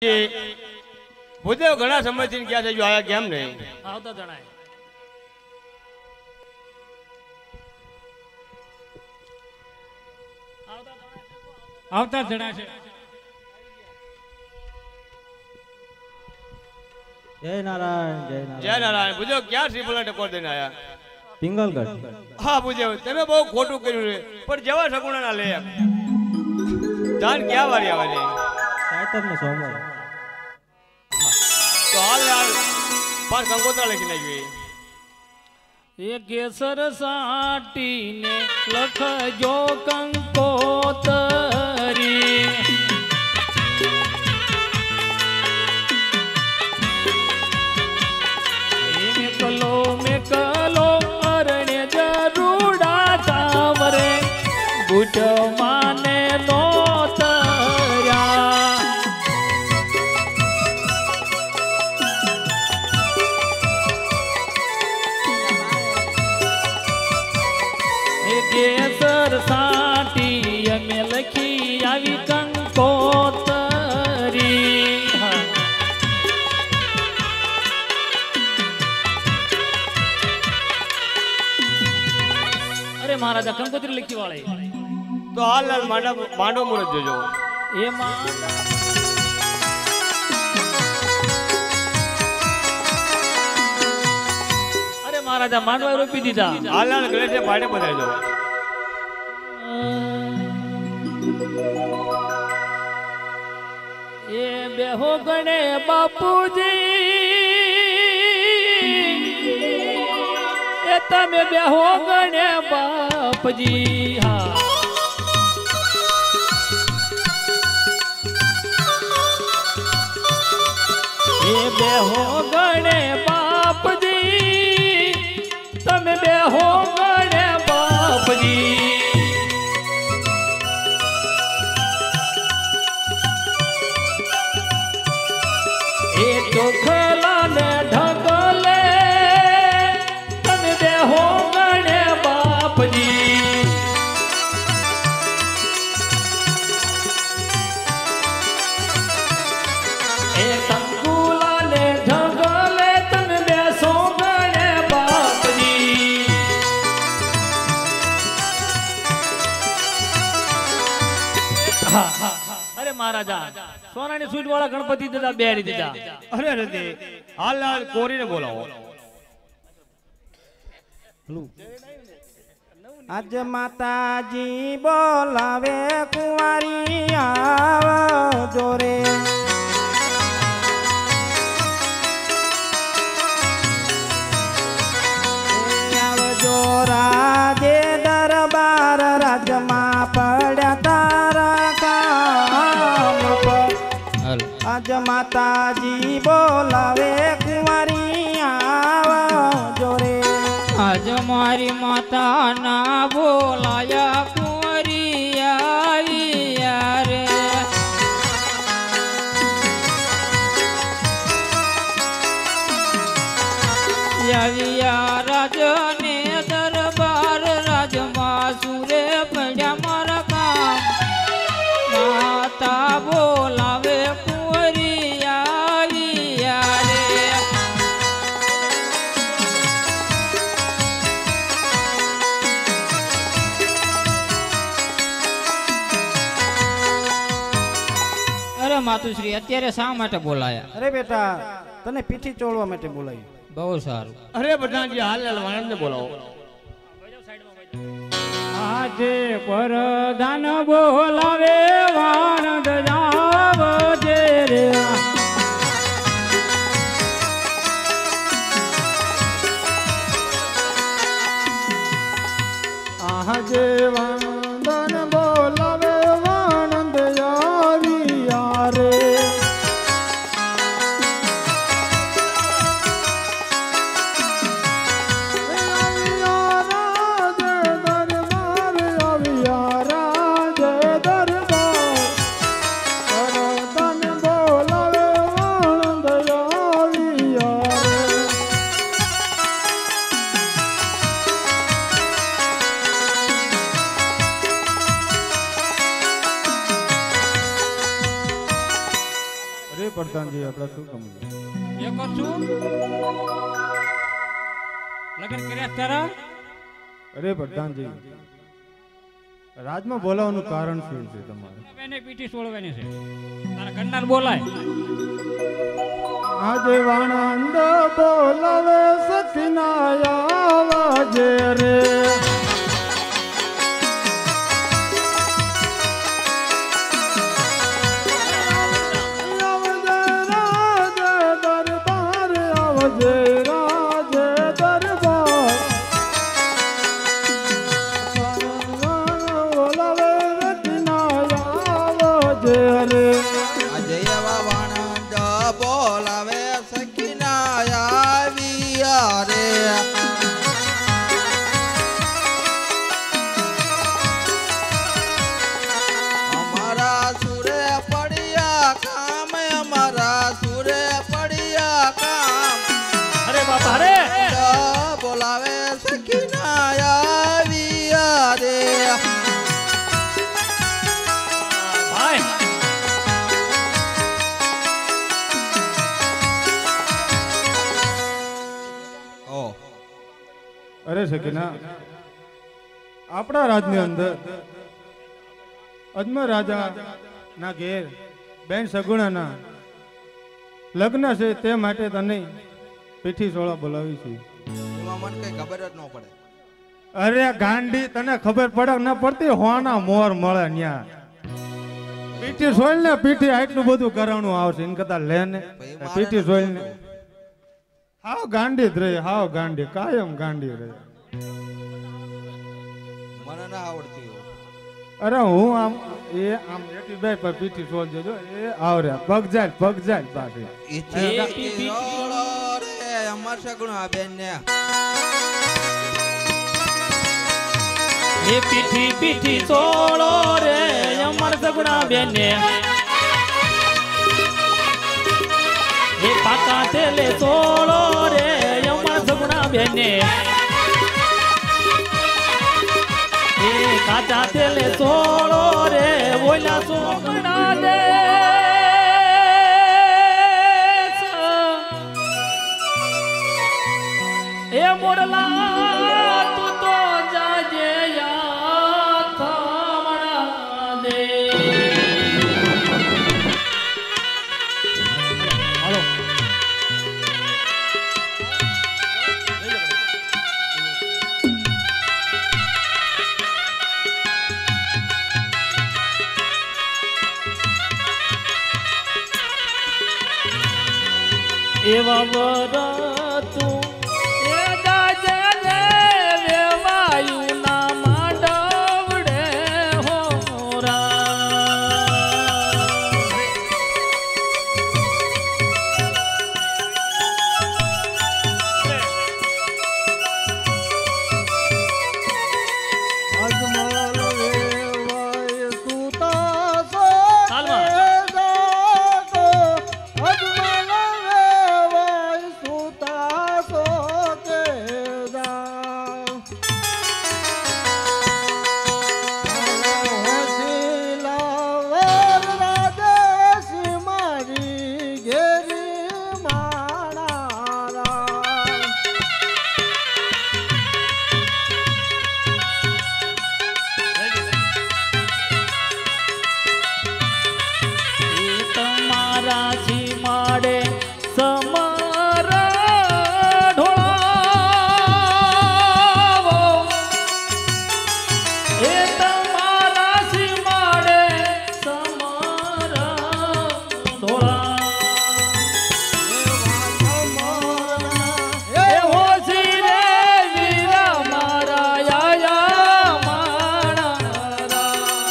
ભૂદેવ ઘણા સમયથી ક્યાં છે જો આયા કેમ નહીં આવતા જણાય આવતા જણાશે जय नारायण जय नारायण भूदेव क्या श्रीफल टकोर देने आया पिंगलगढ़ हाँ भूदेव તમે બહુ ખોટું કર્યું છે પણ જવા સગુણા ના લે જાન ક્યાં વારી આવે છે સાયતર ને સોમવાર તો હાલ હાલ પાંચ કંકોત્રા લખીને જોઈએ એ કેસર સાટીને લખજો કંકોતરી મેકલો અરણ્ય જરુડા ચાવરે બુટ માને નો તર્યા કેસર સાટી અમે લખી આવી કંકોતરી અરે મહારાજા કંકોત્રી લખી વાળે તો હાલ હાલ માંડો મુરત જોજો એ માંડા અરે મહારાજા માંડવા રોપી દીધા હાલ હાલ ગળે ભાડે બધાઈ દો એ બેહો ગણે બાપુજી એ તમે બેહો ગણે બાપજી હા એ બેહો ગણે બાપજી તમે બેહો ગણે બાપજી એ ચોખલા ને ઢગલે તમે બેહો ગણે બાપજી એ કંકુલા ને ઢગલે તમે બેસો ગણે બાપજી અરે મહારાજા સોનાની સ્વીટ વાળા ગણપતિ દીધા બેરી દીધા અરે અરે તે હાલ હાલ કોરીને બોલાવો आज माताजी बोलावे कुंवारी आवजो रे आवजो राजे दरबार राजमा पड़ा तारा काम पर आज माताजी बोलावे कुंवारी आवजो रे आज मारी माता ना बोलाया कुंवरी आविया रे आविया राजने दरबार राजमा सुरे पड़ा मारा काम माता बोलावे कुंवरी आविया रे अरे मातुश्री અત્યારે શા માટે બોલાયા अरे बेटा तने पीठी चोळवा माटे बोलायो બહુ સારું અરે બધાજી હાલ હાલ વાણંદને બોલાવો આજે પરધાન બોલાવે વાણંદ જાવજે રે આજે वंदन बोलावे वानंद आविया रे પ્રધાનજી આપણા શું કમ એ કરશું લગન કર્યા તારા અરે પ્રધાનજી રાજમાં બોલાવવાનું કારણ શું છે તમારે એને પીઠી સોળવાની છે તારા ઘરનાર બોલાય આજે વાણંદ બોલાવે સખીના આવાજે રે અરે સકીના આપણા રાજની અંદર અજમર રાજા ના ઘેર બેન સગુણાના લગ્ન છે તે માટે તને પીઠી સોળા બોલાવી છે એમાં મને કઈ ખબર જ ન પડે. અરે ગાંડી તને ખબર પડે ન પડતી હોના મોર મળે ન્યા પીઠી સોળ ને પીઠી આટલું બધું કરાવવાનું આવશે એમ કરતા લે ને પીઠી સોળ ને હાવ ગાંડી જ રહે હાવ ગાંડી કાયમ ગાંડી રહે મને ના આવડતી એવું. અરે હું આમ એ આમ એટી બે પર પીઠી સોળ દેજો એ આવરે પગ જાય પાછી ઈથી રોળો રે અમાર સગુણા બેન ને એ પીઠી પીઠી સોળો રે અમર સગુણા બેને એ પાકા તેલે સોળો રે અમર સગુણા બેને એ કાચા તેલે સોળો રે બોલા સોગણા દે એ મોરલા તું તો જાજે યા થામણા દે હાલો એવા વર તું એ જાજે લે વેવાયુ ના માંડવડે હોરા અજમલ વેવાય સુતા સો હાલમાં અજમલ વેવાય સુતા સો કે દા હોશિલાવર રાજેશી મારી ઘેરી માણારા એ તમારા સીમાડે સમરા ઢોળાવો એ તમારા સીમાડે સમરા ઢોળા એ હોશી રે વીરા મારા યાયા માણા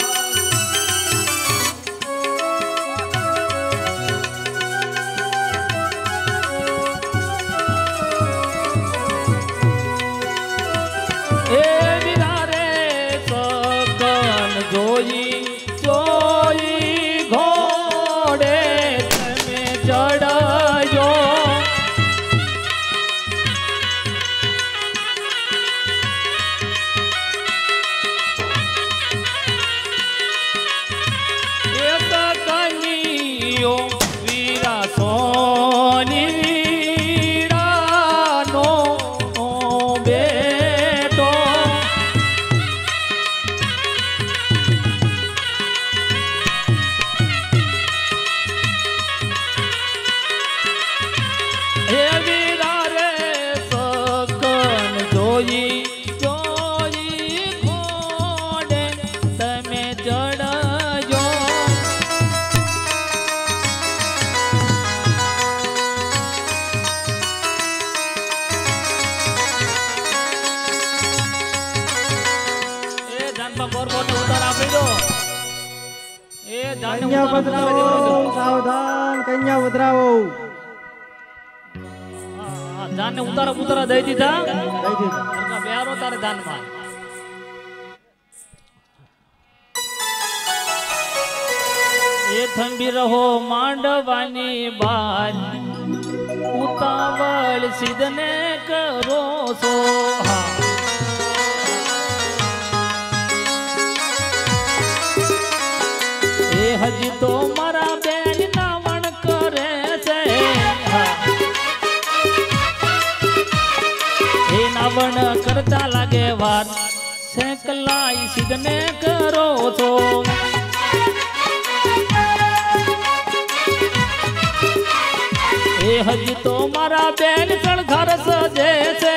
એ વિરારે સકન જોઈ ઘોડે તમે ચડજો એ સકનીઓ વીરા જાનને કન્યા ઉતારો પધરાવો, સાવધાન કન્યા પધરાવો. જાનને ઉતારો ઉતારા દઈ દીધા દઈ દીધા. ઘરના બેહારો તારે દાનમાં એ થંભી રહો માંડવાની બાર ઉતાવળ સિદ્ધને કરો છો એ હજી તો મારા બેન નાવણ કરે છે એ નાવણ કરતા લાગે વાર સેકલાઈ સિદ્ધને કરો છો એ હજી તો મારા બેન સણખર સજે છે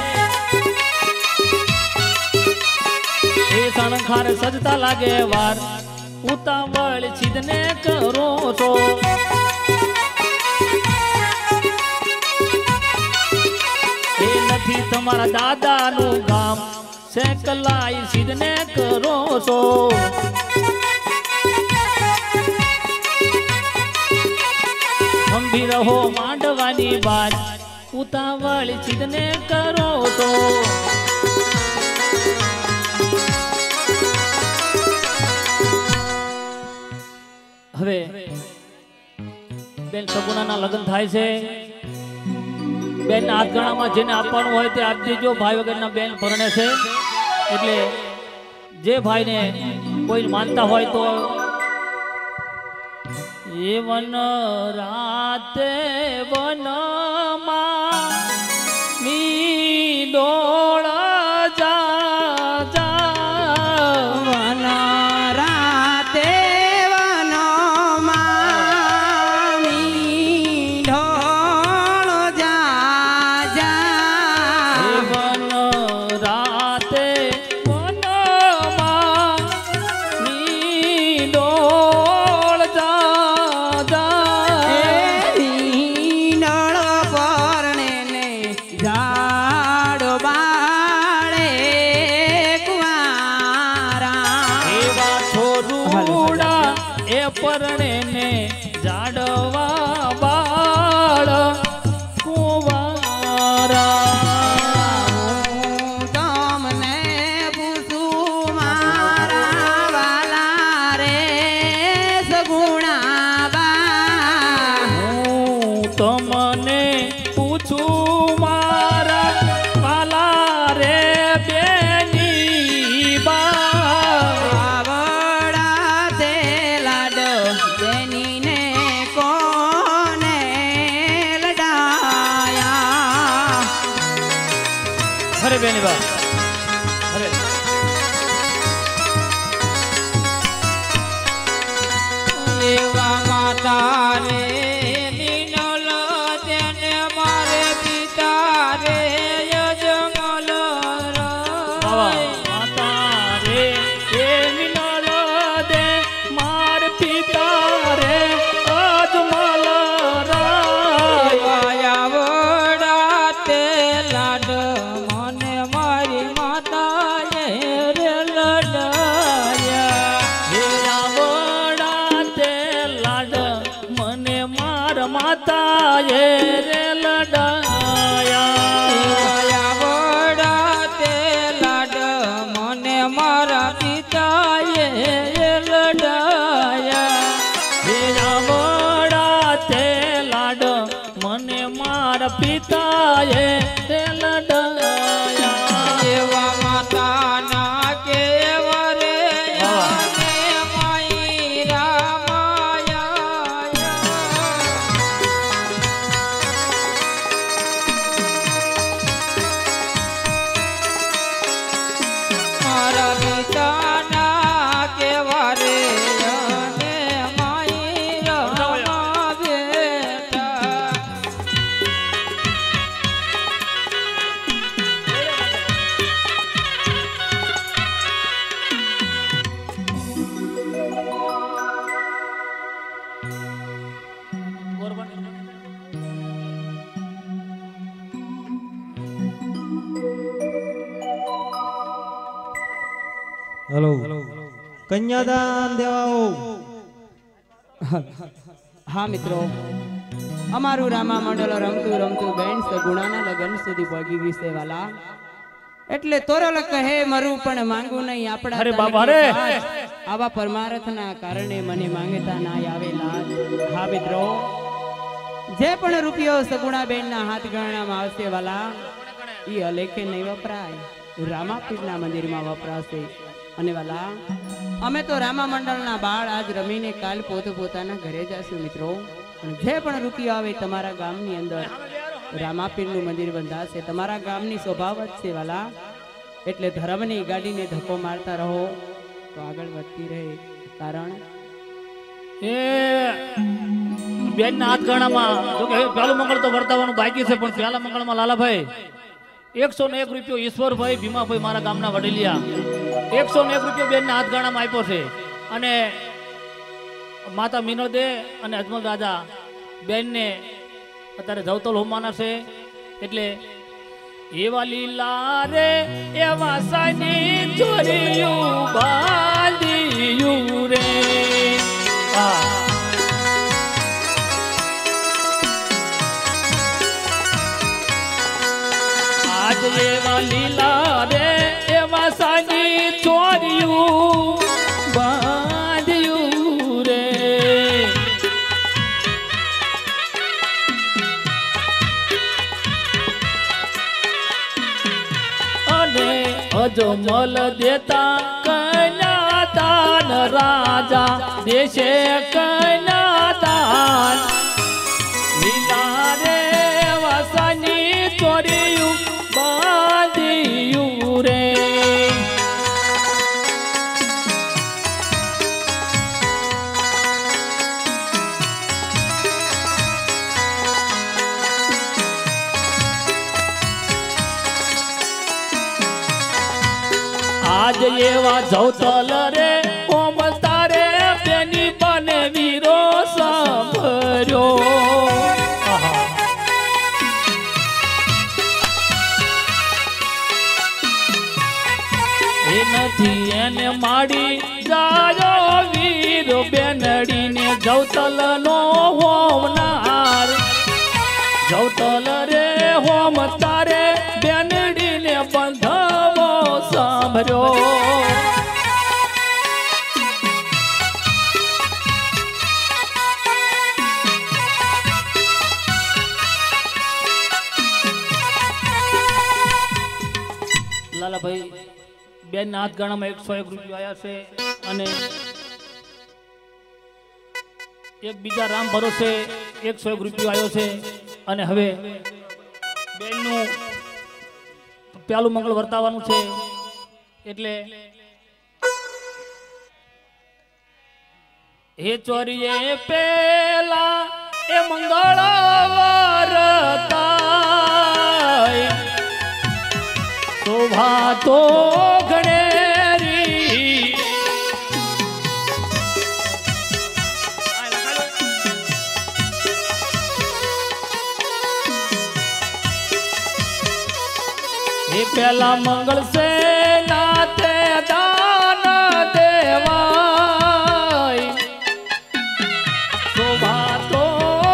એ સણખર સજતા લાગે વાર ઉતાવળ સિદ્ધને કરો છો એ નથી તમારા દાદાનું ગામ સેકલાઈ સિદ્ધને કરો છો ગંભીર રહો માંડવાની બાત ઉતાવળ સિદ્ધને કરો તો હવે બેન સગુણાના લગ્ન થાય છે બેન હાથગણામાં જેને આપવાનું હોય તે આપી દેજો ભાઈ વગરના બેન પરણે છે એટલે જે ભાઈને કોઈ માનતા હોય તો એ વન રાતે વનમાં મી ડોળ જા જા વન રાતે વનમાં મીંઢોળ જા જા. એ વન રાતે વનમાં મી ડોળ જા જા નીનળ પરણે ને ઝાડ બાળે કુંવારા. એવા છોરુડા એ પરણે ને જાડવા બાળ કુંવારા હું તમને પૂછું મારા વાલા રે સગુણાબા. હું તમને પૂછું મારા પાલા રે બેની બા આવડા તે લાડ બેનીને કોને લડાયા. અરે બેની બા અરે એવા માતા રે નીનલ તેને મારે પિતા રે યજમલ બાવા માતા રે એ મિનલ દે માર પિતા રે અજમલ રાય આવડા તે લાડ મને મારી માતા રે લડાયા. હે આવડા તે લાડ મને માર માતા એ રે લડાયા આવડા તે લાડ મને મારા પિતાએ લડાયા. હે આવડા તે લાડ મને મારા પિતાએ રે લડાયા એવા માતાના કેવા રે અને માઈ રામાયા. મારા પિતાના કેવા રે અને માઈ રામા બેટા. હેલો કન્યાદાન દેવાઓ હા મિત્રો, અમારું રામા મંડળ રમતું રમતું બેન સગુણાના લગ્ન સુધી પહોંચી ગઈ છે વાલા. એટલે તોરલ કહે મરું પણ માંગુ નહીં આપણા અરે બાબા રે. આવા પરમાર્થના કારણે મને માંગતા ના આવેલા. હા મિત્રો, જે પણ રૂપિયો સગુણાબેનના હાથ ગણવામાં આવશે વાલા, એ અલેખે નહીં વપરાય, રામાપીરના મંદિરમાં વપરાશે. અને વાલા, અમે તો રામા મંડળના બાળ આજ રમીને કાલ પોતાના ઘરે જશું મિત્રો. અને જે પણ રૂપિયો આવે તમારા ગામની અંદર રામાપીરનું મંદિર બંધાશે. તમારા ગામની સ્વભાવ જ છે વાલા, એટલે ધર્મની ગાડીને ધક્કો મારતા રહો તો આગળ વધતી રહે. કારણ એ બેન ના હાથ ગણામાં જો કે પહેલું મંગળ તો વર્તાવાનું બાકી છે, પણ પહેલા મંગળમાં લાલાભાઈ 101 રૂપિયો ઈશ્વરભાઈ ભીમાભાઈ મારા ગામના વડેલિયા 101 રૂપિયો બેન ના હાથ ગણામાં આપ્યો છે. અને માતા મિનળ દે અને અજમલ રાજા બેન ને અત્યારે જવતલ હોમાના છે. એટલે એવા લીલા રે એવા સાની ચોરીયું બાંધ્યું રે. આજ એવા લીલા રે એવા સાની ચોરીયું બાંધ્યું રે. અને અજમલ દેતા કન્યા દાન રાજા દેશે કન્યા દાન. લીલા રે વાસાની ચોરીયું બાંધ્યું રે. આજ એવા જવતલ રે ઓમ તારે બેની બને વીરો સાંભળ્યો. એ નથી એને માડી જાયો વીર બેનડીને જવતલ નો હોમનાર. જવતલ રે હોમ તારે બેનડીને બંધાવો સાંભળ્યો. લાલાભાઈ બેન ના હાથ ગણામાં 101 રૂપિયા આવ્યા છે. અને એક બીજા રામ ભરોસે 101 રૂપિયો આવ્યો છે. અને હવે બેનનું પહેલું મંગળ વર્તાવાનું છે. એટલે હે ચોરીએ પેલા એ મંગળ વર્તાય શોભા તો ગણેરી. એ પેલા મંગળ સે નાતે દાન દેવાય શોભા તો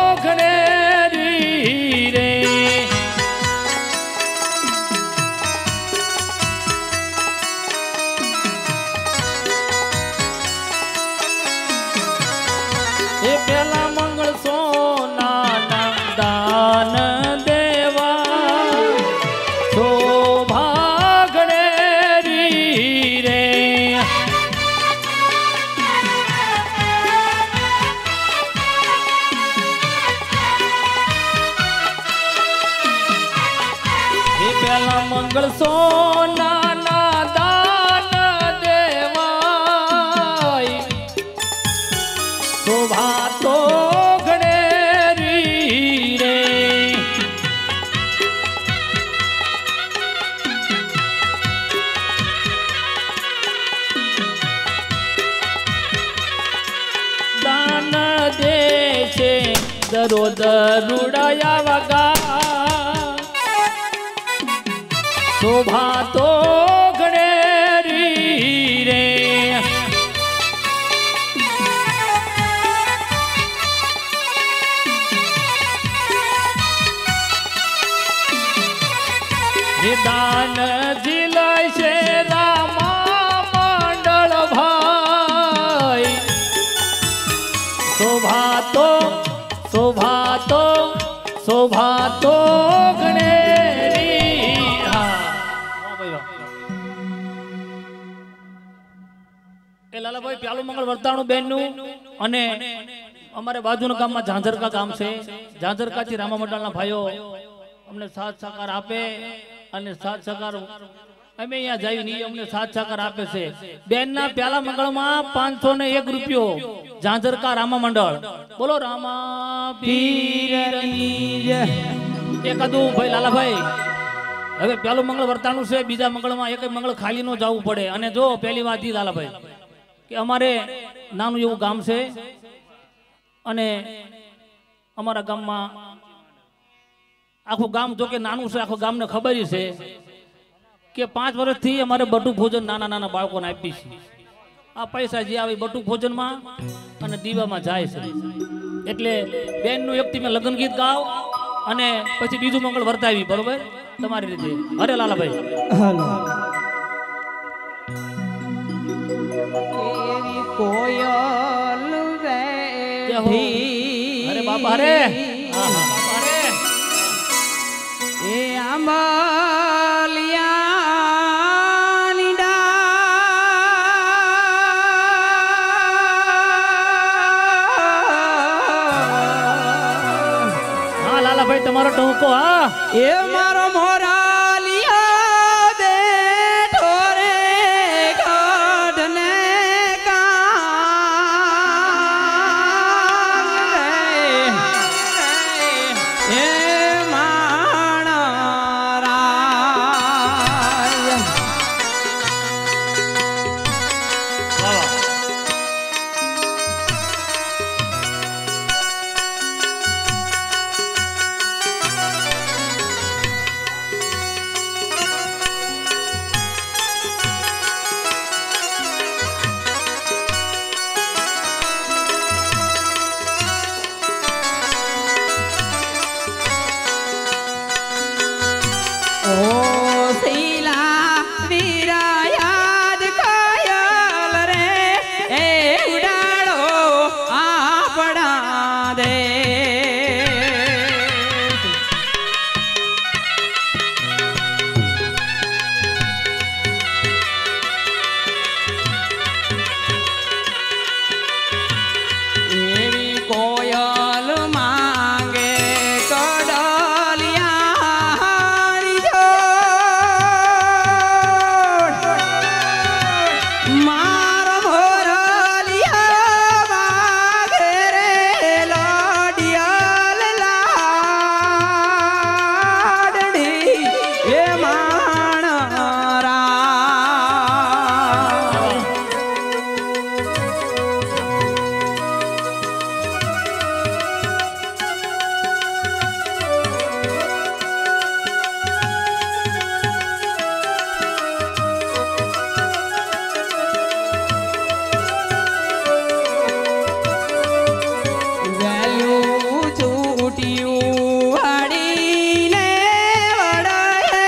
ગણેરી રે. એ પેલા મંગળ સોના દાન દેવા શોભા ગણેરી રે. એ પેલા મંગળ સોના દાન દેવાય શોભા તો ગણેરી રે. દાન દે છે દરો દરુડયા વગા શોભા તો ગણેરી રે. દાન જિલય છે રામા મંડળ ભાઈ શોભા તો ગણેરી એ લાલાભાઈ પ્યાલું મંગળ વર્તાણું બેનનું અને અમારે બાજુના ગામમાં ઝાંઝરકા ગામ છે ઝાંઝરકાથી રામા મંડળના ભાઈઓ અમને સાથ સહકાર આપે અને સાથ સહકાર અમે અહીંયા જઈ નહીં અમને સાથ સહકાર આપે છે બેનના પ્યાલા મંગળમાં 501 રૂપિયો ઝાંઝરકા રામા મંડળ બોલો રામા પીરની જય એકાદું ભાઈ લાલાભાઈ હવે પહેલું મંગળ વર્તાનું છે બીજા મંગળમાં એક મંગળ ખાલી નો જવું પડે અને જો પહેલી વાત ઈ લાલાભાઈ કે અમારે નાનું એવું ગામ છે અને અમારા ગામમાં આખું ગામ જો કે નાનું છે આખું ગામને ખબર છે કે 5 વર્ષથી અમારે બટુક ભોજન નાના નાના બાળકોને આપી છે આ પૈસા જે આવે બટુક ભોજનમાં અને દીવામાં જાય છે એટલે બેનનું એકથી મેં લગ્ન ગીત ગાવ અને પછી બીજું મંગળ વર્તાવી બરોબર તમારી રીતે અરે લાલાભાઈ કેવી કોયલ રે અરે બાપા રે એ આંબલિયાની હા લાલાભાઈ તમારો ટોકો હા એ મારો મોરાલિયા બેઠો રે ગઢને કાંગ રે એ માણરાય ઓ શીલા વીરા યાદ કાયલ રે એ ઉડાડો આપણા દે એવી કોયલ માંગે કડલિયાની જોડ મારો મોરલિયા માંગે રે લાડિયલ લાડડી એ માણરા વેલ્યું ચૂંટ્યું હાડીને વડાએ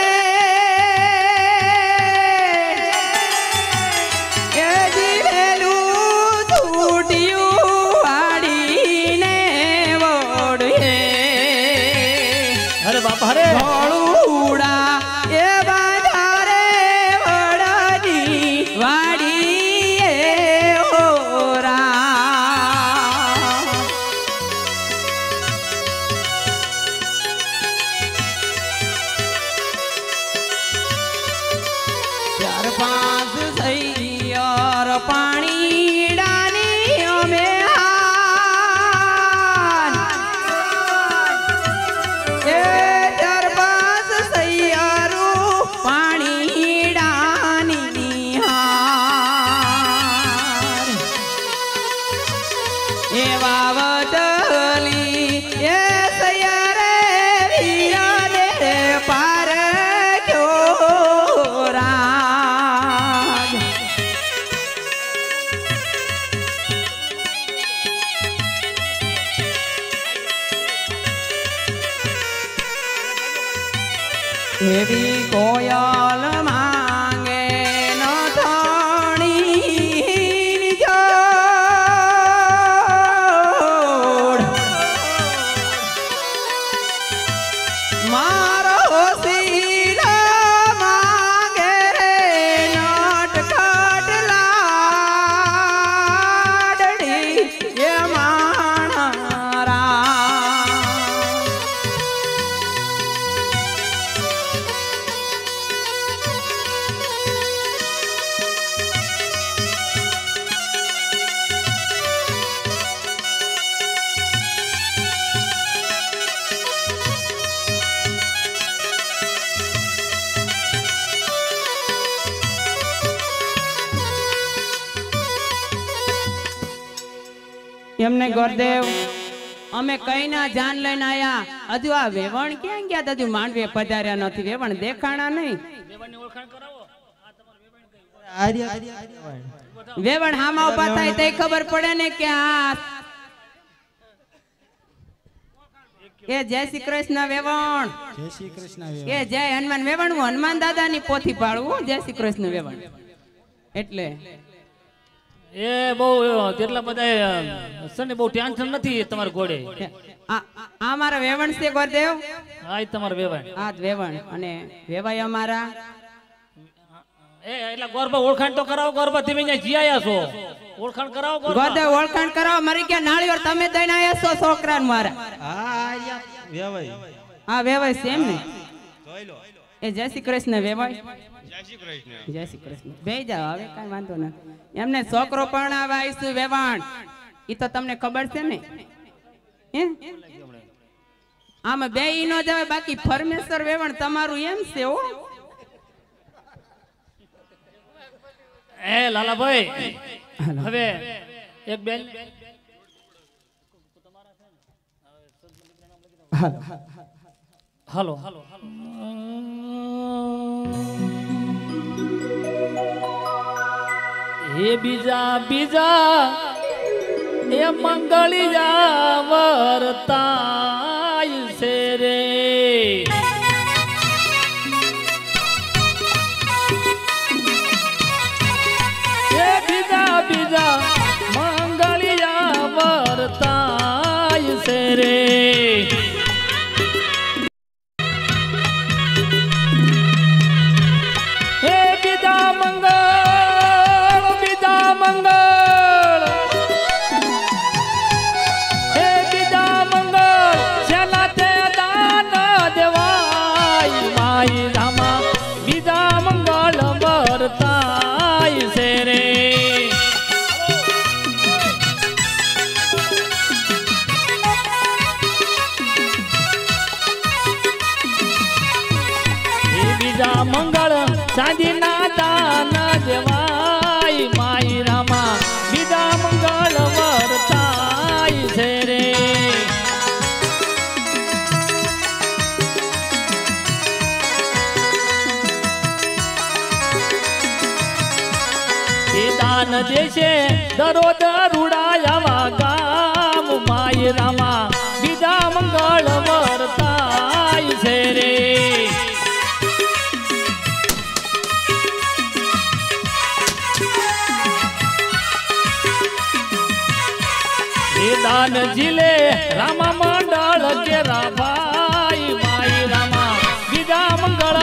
એ જીવેલું ચૂંટ્યું હાડીને વડે અરે બાપા રે ધોળુડા એ બાજારે વડાની વાડી એ ઓરા ચાર પાંચ સૈયર પાણી ડાની અમે હાન એ ચાર પાંચ એવી કોયલ માંગે ન થાણી જોડ મારો શીલા માંગે નટખટ લાડડી એ માણરા એમને ગોરદેવ અમે કઈ ના જાન લઈને આયા હજુ આ વેવણ ક્યાં ગયા હજુ માંડવે પધાર્યા નથી વેવણ દેખાણા નહીં વેવણ હામાં ઉભા થાય તે ખબર પડે ને કે આ કે જય શ્રી કૃષ્ણ વેવણ જય શ્રી કૃષ્ણ કે જય હનુમાન વેવણ હું હનુમાન દાદા ની પોથી પાડું જય શ્રી કૃષ્ણ વેવણ એટલે એ બહુ તેટલા બધા સને બહુ ટેન્શન નથી તમારા ઘોડે. આ મારા વેવણ છે ગોરદેવ. હા એ તમારા વેવાણ. આ વેવણ અને વેવાય અમારા એ એટલે ગોરબા ઓળખાણ તો કરાવો. ગોરબા તમે અહીંયા જીયા છો ઓળખાણ કરાવો. ગોરદેવ ઓળખાણ કરાવો. મારી કે નાળિયેર તમે દઈને આયા છો છોકરાને મારા. હા વેવાય છે એમ ને. એ જય શ્રી કૃષ્ણ વેવાય. જય શ્રી કૃષ્ણ. બે જાવ હવે કઈ વાંધો નથી. એમને છોકરો પરણાવા આવીશું વેવાણ ઈ તો તમને ખબર છે ને હે આમાં બે ઈ નો જવાય બાકી પરમેશ્વર વેવાણ તમારું એમ છે હો. એ લાલાભાઈ હવે એક બેન હાલો હાલો હે બીજા બીજા એ મંગળિયા વર્તાય છે રે. હે બીજા બીજા મંગળિયા વર્તાય છે રે. હે બીજા મંગળ હે બીજા મંગળ સેના તે દાન દેવાય માઈ રામા બીજા મંગળ વર્તાય છે રે. હે બીજા મંગળ ચાંદીના દાન દેવાય માઈ રામા બીજા મંગળ વર્તાય છે રે. એ દાન દેશે દરોદ રૂડાયાવા ગામ માઈ રામા બીજા મંગળ વર્તાય છે રે. દાન જીલે રામા મંડળ કે રાભાઈ માઈ રામા બીજા મંગળ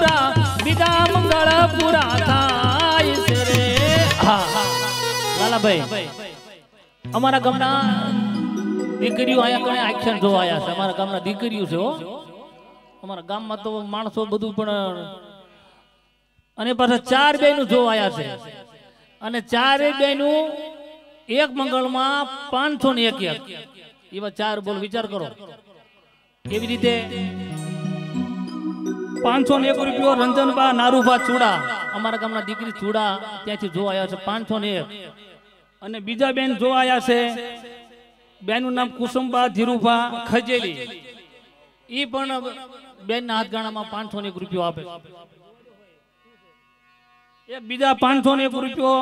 પૂરા થાય છે રે. હા હા લાલાભાઈ અમારા ગામના દીકરીઓ અહીંયા કણે એક્શન જોવા આવ્યા છે. અમારા ગામના દીકરીઓ છે હો. અમારા ગામમાં તો માણસો બધું પણ અને પાછા 4 બહેનો જોવા આવ્યા છે અને 4 બહેનો એક મંગળમાં 501 એવા 4 બોલ વિચાર કરો. કેવી રીતે 501 રૂપિયો રંજનબા નારુભા ચૂડા અમારા ગામના દીકરી ચૂડા ત્યાંથી જોવા આવ્યા છે 501. અને બીજા બેન જોવા આવ્યા છે બેનનું નામ કુસુમબા ધીરુભા ખજેલી. ઈ પણ બેનના હાથગાણામાં 501 રૂપિયો આપે. એક બીજા 501 રૂપિયો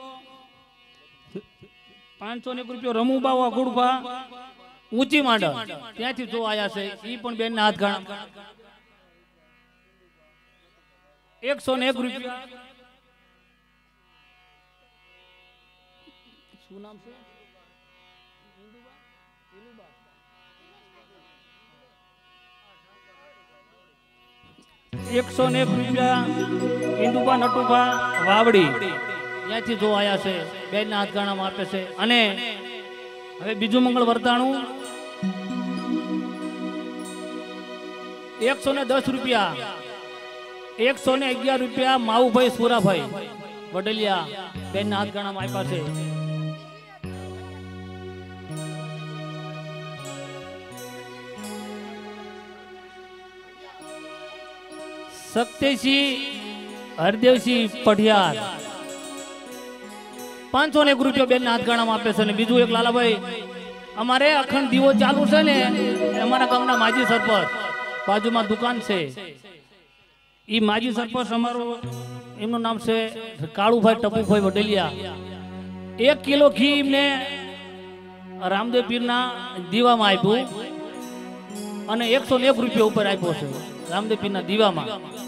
501 રૂપિયો રમુબા વાઘુડભા ઊંચી માંડળ ત્યાંથી જો આયા છે. ઈ પણ બેન ના હાથ ગાણા 101 રૂપિયા શું નામ છે 101 રૂપિયા ઇન્દુબા નટુબા વાવડી ત્યાંથી જો આયા છે બેન ના હાથગાણામાં આપે છે અને હવે બીજું મંગળ વર્તાણું 110 રૂપિયા 111 રૂપિયા માવુભાઈ સુરાભાઈ વડલિયા બેન ના હાથગાણામાં આપ્યા છે સત્યસિંહ હરદેવસિંહ પઢિયાર 501 રૂપિયા બેન ના હાથગાણામાં આપે છે અને બીજું એક લાલાભાઈ અમારે અખંડ દીવો ચાલુ છે ને અમારા ગામના માજી સરપંચ બાજુમાં દુકાન છે ઈ માજી સરપંચ અમારું એમનું નામ છે કાળુભાઈ ટપુભાઈ વડલિયા 1 કિલો ઘી એમને રામદેવ પીરના દીવામાં આપ્યું અને 101 રૂપિયા ઉપર આપ્યો છે રામદેવ પીરના દીવામાં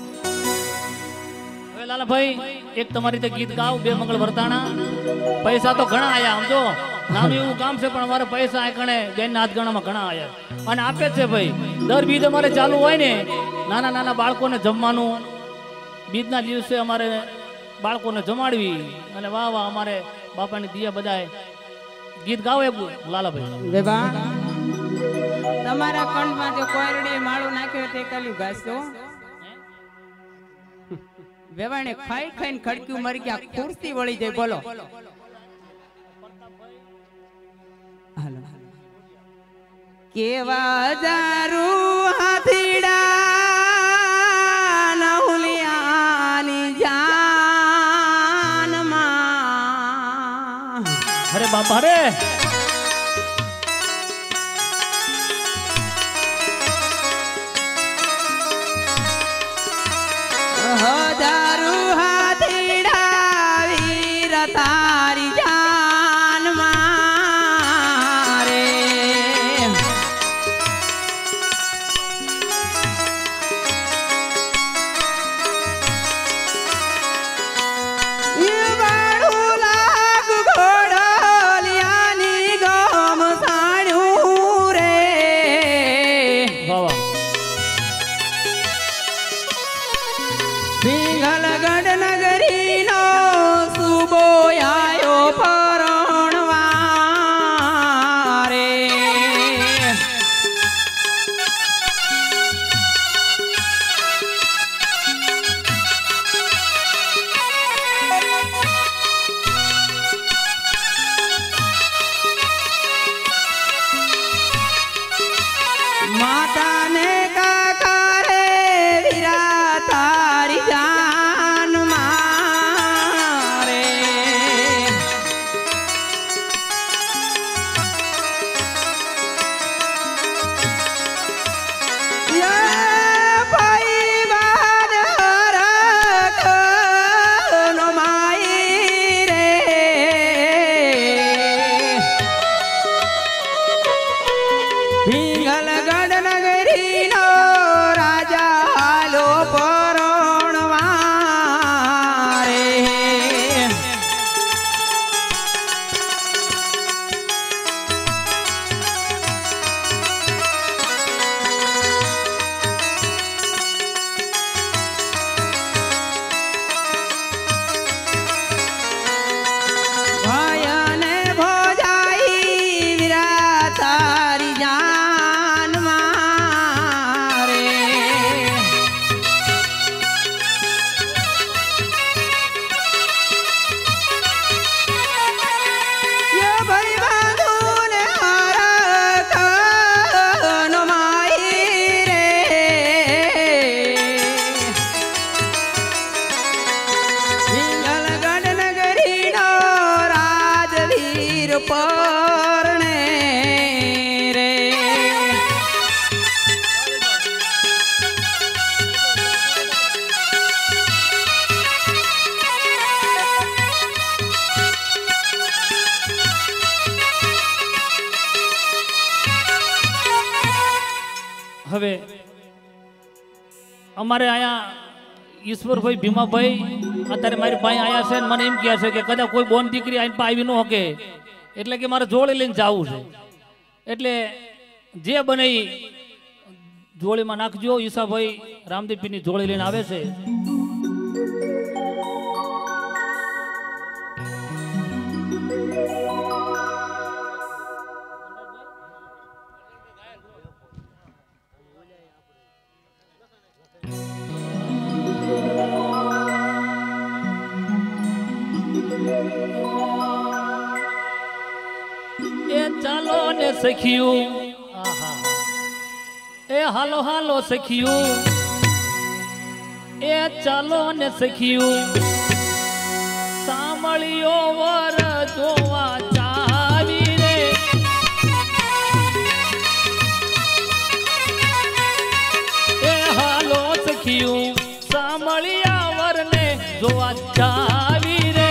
હવે લાલાભાઈ એક તમારી રીતે ગીત ગાવ બે મંગળ વર્તાણા પૈસા તો ઘણા આયા આમ જો નાનું એવું કામ છે પણ અમારે પૈસા આ કણે બેન ના હાથગાણામાં ઘણા આયા અને આપે છે ભાઈ દર બીજ અમારે ચાલુ હોય ને નાના નાના બાળકોને જમવાનું બીજના દિવસે અમારે બાળકોને જમાડવી અને વાહ વાહ અમારે બાપાની દિયા બધાય ગીત ગાવ એક લાલાભાઈ દેવા તમારા કંઠમાં જો કોયરડીએ માળો નાખ્યો તે કાલ્યું ગાશો વેવાણે ખાઈ ખાઈને ખડક્યું મરી ગયા ખુરશી વળી જાય બોલો હાલો કેવા જારું હાથીડા નહુલિયાની જાનમાં અરે બાપા રે હજારું હાથીડા વીર તારી જાનમાં રે એ વાળું લાગ ઘોડલિયાની ગમ સાણ્યું રે વાહ વાહ સિંહલગઢ નગરીનો સુબો આયો પરણવા રે માતાને કાકા રે વીરા તારી જાન મારે યે ભાઈ બાદ હરખનો માઈ રે પિંગલગઢ નગરીનો રાજા હાલો પરણવા રે ભયને ભોજાઈ વીરા તારી જાન મારે યે ભાઈ બાંધુને હરખનો માઈ રે પિંગલગઢ નગરીનો રાજવીર પરણે રે હવે અમારે અહીંયા ઈશ્વરભાઈ ભીમાભાઈ અત્યારે મારી પાસે આયા છે ને મને એમ કહે છે કે કદાચ કોઈ બોન દીકરી આઈને આવી ન શકે એટલે કે મારે જોડે લઈને જવું છે એટલે જે બને ઈ જોડીમાં નાખજો. ઈસાભાઈ રામદેવપીરની જોડી લઈને આવે છે. એ ચાલો ને સખિયું, એ હાલો હાલો સખિયું, એ ચાલો ને સખિયું, સાંભળ્યો વર જોવા ચાવી રે. એ હાલો સખિયું, સાંભળ્યા વરને જોવા ચાવી રે.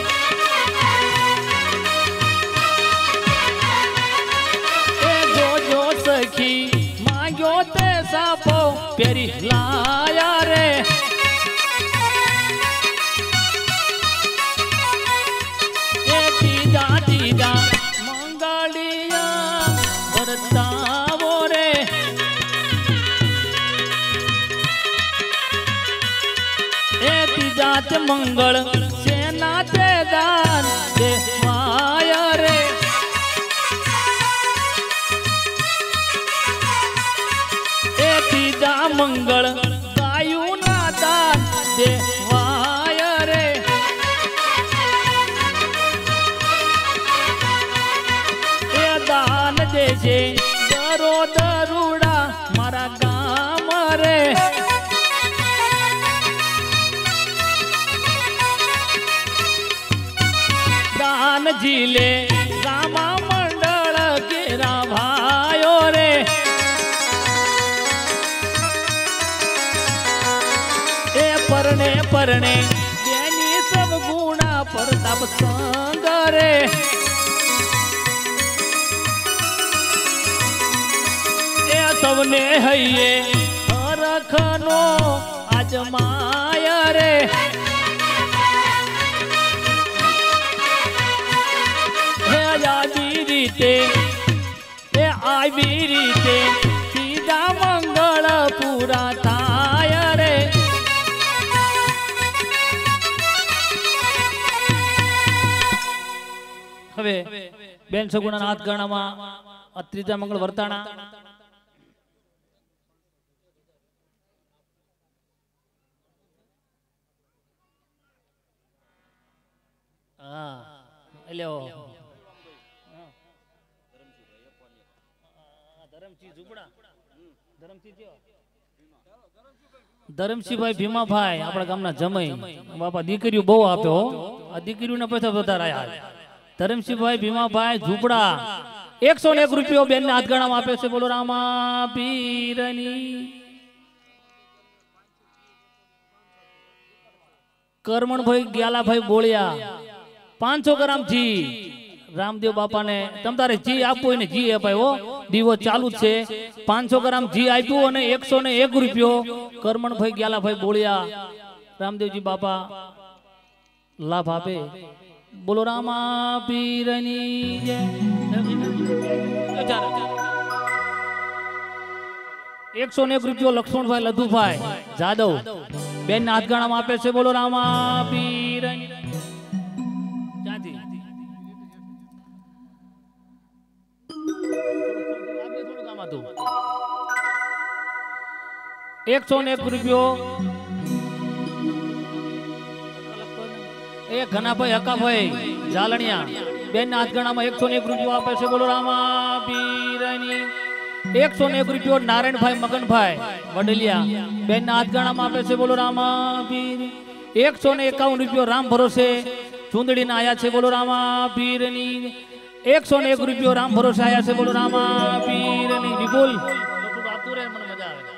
સખી માંગ્યો તે સાપો પેરી લાયા રે. એ ટીડા ટીડા મંગળિયા વર્તાવો રે. એ તીજા તે મંગળ સેના તે દાન તે માયા રે. મંગળ ગાયું ના દાન દેવાય રે. એ દાન દેજે દરો દરુડા મારા ગામ રે. દાન જીલે રામા મંડળ કેરા ભાયો રે. પરણે પરણે તેની સબ ગુણા પ્રતાપ સંગ રે. એ સૌને હૈયે હરખનો આજમાય રે. હે આવી રીતે એ આવી રીતે સીધા મંગળ પૂરા થાય રે. હવે બેન સગુણા હાથ ગણામાં ત્રીજા મંગળ વર્તાણા. ધરમસિંહભાઈ ભીમાભાઈ આપણા ગામના જમાઈ બાપા દીકરીઓ બહુ આપ્યો. આ દીકરીઓના પૈસા વધારે આયા. ધરમસિંહભાઈ ભીમાભાઈ ઝૂંપડા 101 રૂપિયો બેન ને હાથ ગણામાં આપે છે. બોલો રામા પીરની. કરમણભાઈ ગ્યાલાભાઈ બોળિયા 500 ગ્રામ ઘી રામદેવ બાપાને તમારે ઘી આપવું હોય ને ઘી અપાય હો. દીવો ચાલુ જ છે. 500 ગ્રામ ઘી આપ્યું અને 101 રૂપિયો કરમણભાઈ ગ્યાલાભાઈ બોળિયા રામદેવજી બાપા લાભ આપે. બોલો રામા પીરની જય. 101 રૂપિયો લક્ષ્મણભાઈ લધુભાઈ જાદવ બેન ના હાથગાણામાં આપે છે. બોલો રામા પીરની. 101 રૂપિયો એ ઘનાભાઈ હકાભાઈ ઝાલણિયા બેન ના હાથગાણામાં 101 રૂપિયો આપે છે. બોલો રામા પીરની. 101 રૂપિયો નારાયણભાઈ મગનભાઈ વડલિયા બેન ના હાથગાણામાં આપે છે. બોલો રામા પીર. 151 રૂપિયો રામ ભરોસે ચુંદડી ના આયા છે. બોલો રામા પીરની. 101 રૂપિયો રામ ભરોસે આયા છે. બોલો રામા પીરની. વિપુલ મને મજા આવે.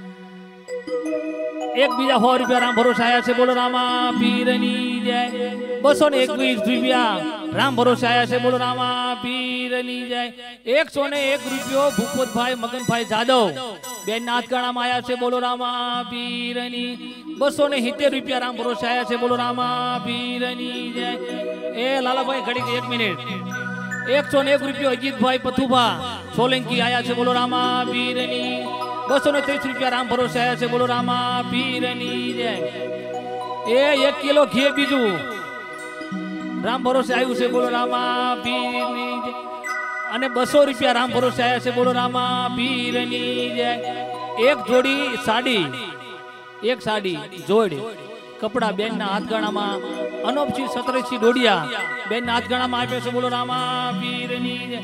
એક બીજા 100 રૂપિયા રામ ભરોસે આયા છે. બોલો રામા પીરની જય. 221 રૂપિયા રામ ભરોસે આયા છે બોલો રામા પીરની જય 101 રૂપિયો ભૂપતભાઈ મગનભાઈ જાદવ બેન નાથગાણામાં આયા છે બોલો રામા પીરની 270 રૂપિયા રામ ભરોસે આયા છે બોલો રામા પીરની જય એ લાલાભાઈ ઘડી 1 મિનિટ 101 રૂપિયો અજીતભાઈ પથુભા સોલંકી આયા છે બોલો રામા પીરની 230 રૂપિયા રામ ભરોસે આયા છે બોલો રામા પીરની જય એ 1 કિલો ઘી બીજું રામ ભરોસે આવ્યું છે બોલો રામા પીરની જય અને 200 રૂપિયા રામ ભરોસે આવ્યા છે બોલો રામા પીરની જય એક જોડી સાડી એક સાડી જોડ કપડા બેન ના હાથગાણામાં અનોપજી સતરજી ડોડિયા બેન ના હાથગાણામાં આપ્યો છે બોલો રામા પીરની જય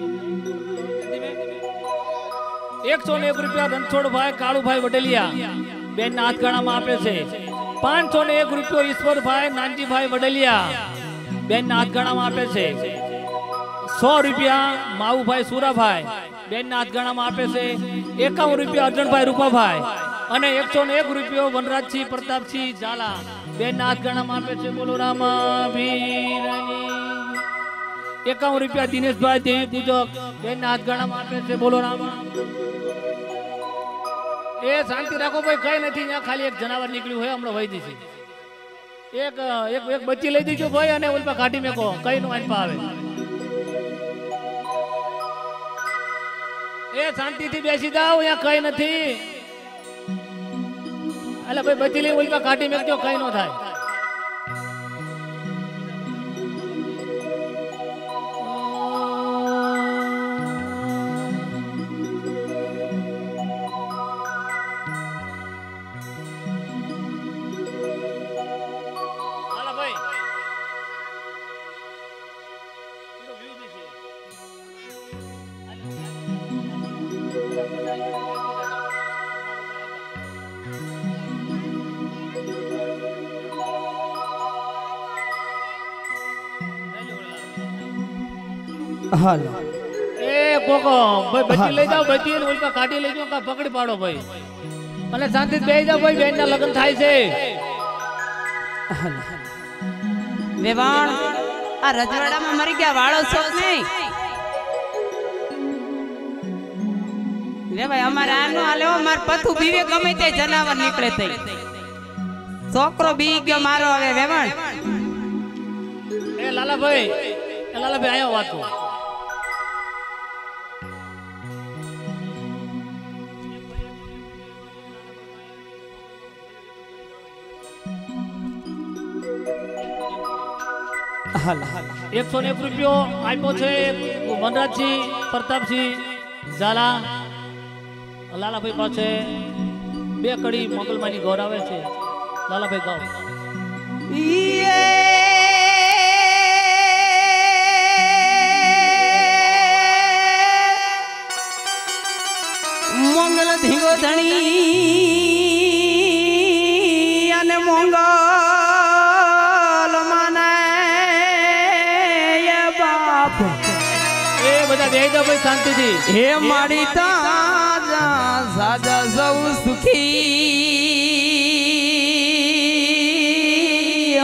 101 રૂપિયા રણછોડભાઈ કાળુભાઈ વડેલિયા બેન ના હાથગાણામાં આપે છે 501 રૂપિયો ઈશ્વરભાઈ નાનજીભાઈ વડેલિયા બેન ના હાથગાણામાં આપે છે 100 રૂપિયા માવુભાઈ સુરાભાઈ બેન ના હાથગાણામાં આપે છે 51 રૂપિયા અર્જણભાઈ રૂપાભાઈ અને 101 રૂપિયો વનરાજસિંહ પ્રતાપસિંહ ઝાલા બેન ના હાથગાણામાં આપે છે બોલો રામા પીરની 51 રૂપિયા દિનેશભાઈ દેવી પૂજક બેન ના હાથગાણામાં આપે છે બોલો રામા એ શાંતિ રાખો ભાઈ કઈ નથી ત્યાં ખાલી એક જનાવર નીકળ્યું હોય હમણાં વહી દીધી એક એક એક બચ્ચી લઈ દીજો ભાઈ અને ઓલપા કાઢી મેકો કઈ નું આનપા આવે એ શાંતિથી બેસી જાઓ અહીંયા કઈ નથી એટલે ભાઈ બચ્ચી લઈ ઓલપા કાઢી મેકજો કઈ નો થાય હાલો એ કોકો ભાઈ બચ્ચી લઈ જાઓ બચ્ચી ને ઓલપા કાઢી લઈ જાઓ કા પકડી પાડો ભાઈ અને શાંતિથી બેસી જાઓ ભાઈ બેન ના લગ્ન થાય છે વેવાણ આ રજવાડામાં મરી ગયા વાળો છો નહીં લે ભાઈ અમારે આનો હાલે અમાર પથુ બીવે ગમે તે જનાવર નીકળે તે છોકરો બી ગયો મારો હવે વેવાણ એ લાલાભાઈ આયો વાત કો હાલ 101 રૂપિયો આપ્યો છે વનરાજસિંહ પ્રતાપસિંહ ઝાલા લાલાભાઈ પાસે 2 કડી મોગલમાની ગૌરાવે છે લાલાભાઈ ગાવ મંગલ ધીંગો ધણી અને મંગલ માને બાપ એ બધા બેહી જાઓ ભાઈ શાંતિથી હે માડી તાજા સાજા સૌ સુખી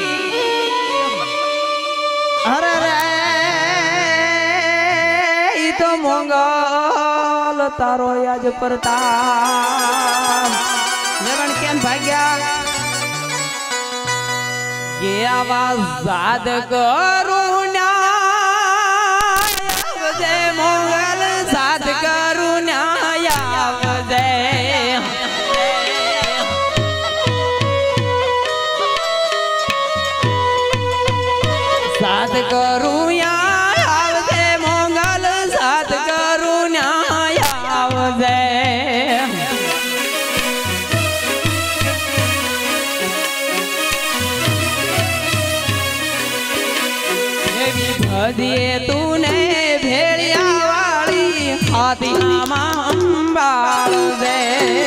અરે રે ઈ તો મંગલ તારો યાજ પ્રતાપ લેવણ કેમ ભાગ્યા કે આવા સાદ કરું આવજે મંગલ સાદ કરું આવજે સાદ કરું આવજે મંગલ સાદ કરું આવજે ભદીએ તુને ભેળિયા વાળી હાથીમાં અંબાળ દે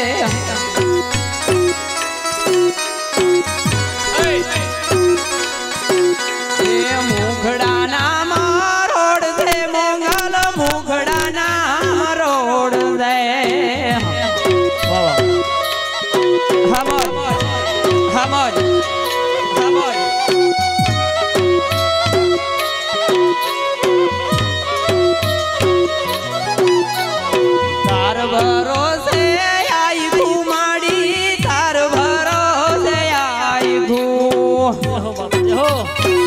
એ મુખડાના મારોડ દે મંગલ મુખડાના રોડ દે હમજ હમજ હમજ ભરોસે આઈ ઘુમાડી તાર ભરોસે આઈ ઘું જય હો બાપા જય હો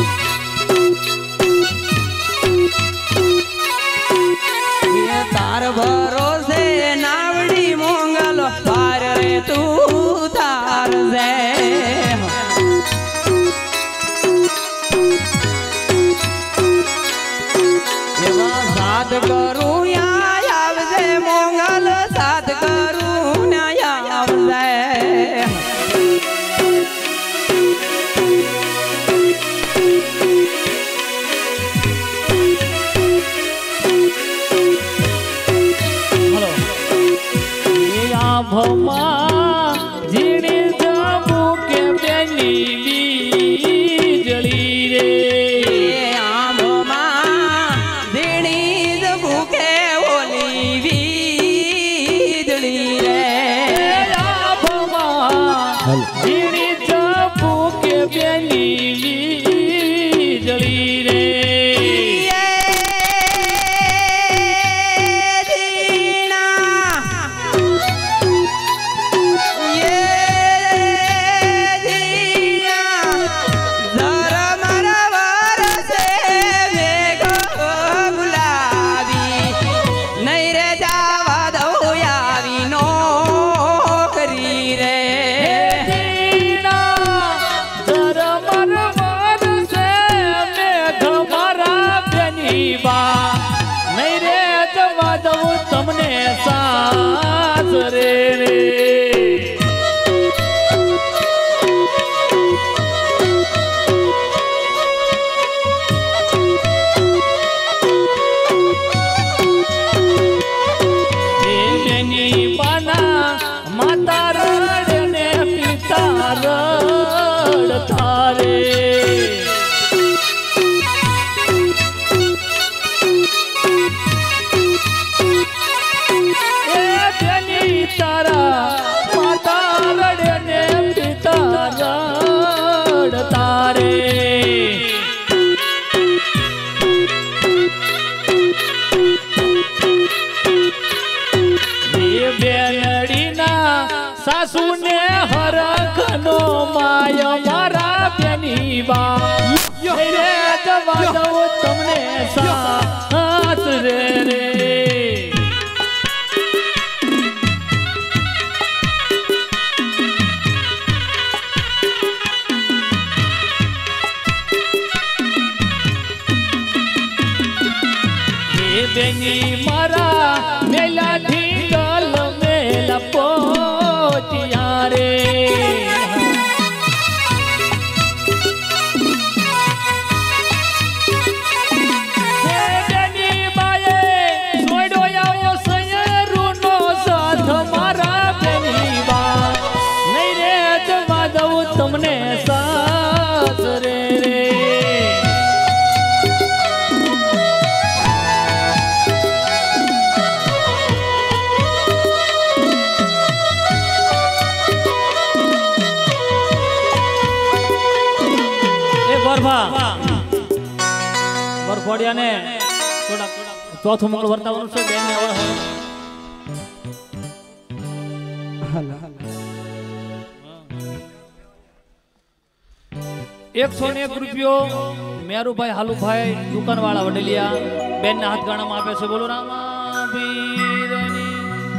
તાર ભરોસે નાવડી મોંગલ પાર રે તું તાર રે એવા સાથ કરું યા આવજે મોંગલ સાથ કરું ન્યા આવજે ભમા જીણી જાબુ કે બેની વીજળી રે આંબમાં ઝીણી જ ભૂખે ઓલી વીજળી રે ભમા જીણી જાબુ કે બેની વીજળી રે તમને સાસ રે રે બેની બાના માતા રડે ને પિતા રડતા રે તારા માતા રડે ને પિતા રડતા રે બેનડીના સાસુ ને હરખનો માય મારા બેની બા રે જવા દઉં તમને સાસ રે રે બેની મારા મેલા ઢીંગલ મેલા પોતિયા રે બેની બાએ સોડો આવો સયરુનો સાથ મારા બેની બા નહીં રે જવા દઉં તમને સાસ રે રે બરફોડિયા ને ચોથું મંગળ વર્તાવાનું છે બેન ને હવે 101 રૂપિયો મેરુભાઈ હાલુભાઈ દુકાનવાળા વડેલિયા બેન ના હાથ ગાણામાં આપે છે બોલો રામા પીરની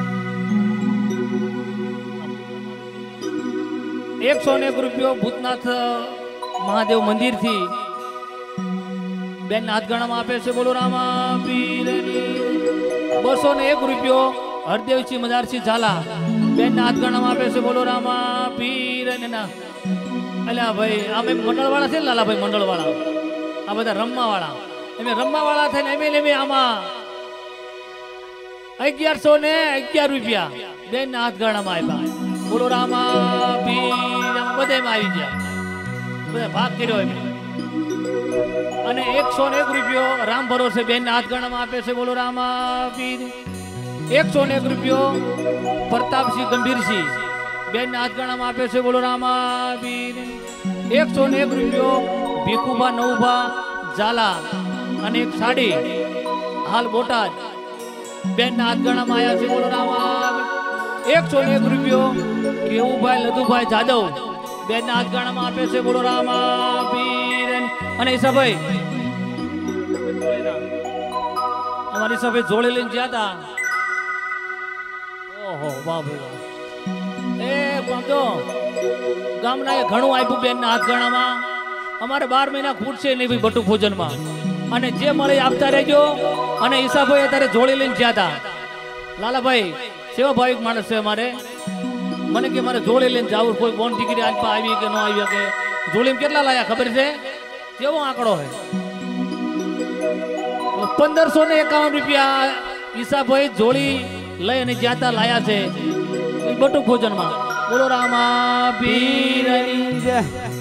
101 રૂપિયો ભૂતનાથ મહાદેવ મંદિર થી બેન હાથ ગાણામાં આપે છે બોલો રામા પીરની 201 રૂપિયો હરદેવસિંહ મદારસિંહ ઝાલા બેન હાથ ગાણામાં આપે છે બોલો રામા પીરની ના અલ્યા ભાઈ આમ મંડળ વાળા છે ને લાલાભાઈ મંડળ વાળા આ બધા રમવા વાળા એમ રમવા વાળા થઈને એમ આમાં 1111 રૂપિયા બેન ના હાથ ગાણામાં આપ્યા બોલો રામા પીર બધામાં આવી ગયા બધા ભાગ કર્યો એમ અને 101 રૂપિયો રામ ભરોસે બેન ના હાથ ગાણામાં આપે છે બોલો રામા પીર 101 રૂપિયો પ્રતાપસિંહ ગંભીરસિંહ બેન ના હાથ ગાણામાં આપે છે બોલો રામા પીર 101 રૂપિયો ભીખુભા નવુભા ઝાલા અને એક સાડી હાલ બોટાદ બેન ના હાથ ગાણામાં આવ્યા છે બોલો રામા 101 રૂપિયો કેવુભાઈ લધુભાઈ જાદવ બેન ના હાથગાણામાં આપે છે. બોલો રામા પીર અને ઈસાભાઈ અમારી સાથે જોડે લઈને ગયા હતા. ઓહો વાહ ભાઈ વાહ. એ બાંધો ગામના એ ઘણું આપ્યું બેન ના હાથગાણામાં. અમારે 12 મહિના ખૂટશે નહીં ભાઈ બટુ ભોજનમાં. અને જે મળે આપતા રહેજો. અને ઈસાભાઈ અત્યારે જોડે લઈને ગયા હતા. લાલાભાઈ સેવા ભાવિક માણસ છે અમારે. મને કે મારે જોડે લઈને જાવું. કોઈ બોન ટિકિટ આજ આવી કે ન આવી કે જોડીમાં કેટલા લાયા ખબર છે? કેવો આંકડો છે? 1551 રૂપિયા ઈસાભાઈ જોડી લઈ અને જ્યાં લાયા છે બટુક ભોજનમાં. બોલો રામા પીરની જય.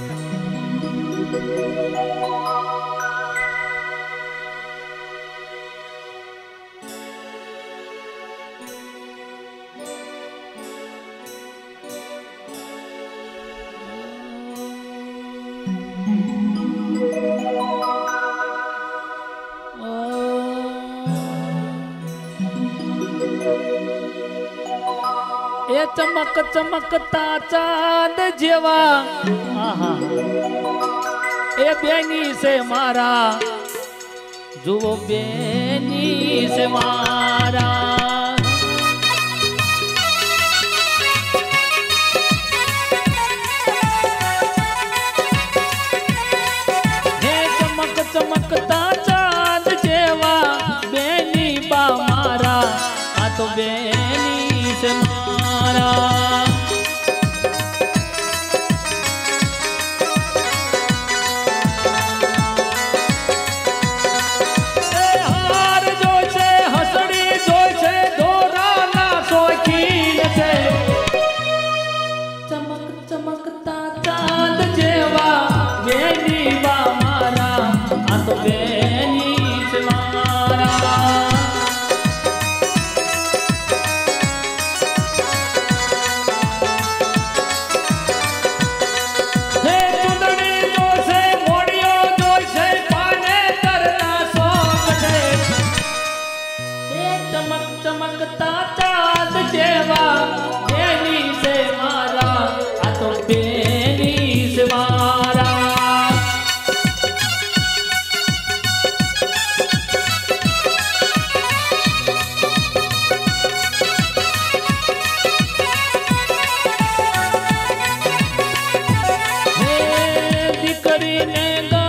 એ ચમક ચમકતા ચાંદ જેવા આહા એ બેની છે મારા. જુઓ બેની છે મારા. હે ચમક ચમકતા ચાંદ જેવા બેની બા મારા. આ તો બેની છે મારા. હાર જોશે હસડી જોશે દોરાના શોખીન છે. ચમક ચમકતા ચાંદ જેવા બેની બા મારા. આ તો બેની છે મારા. ચમકતા ચાંદ જેવા બેની છે મારા. આ તો બેની છે મારા. હે દીકરીને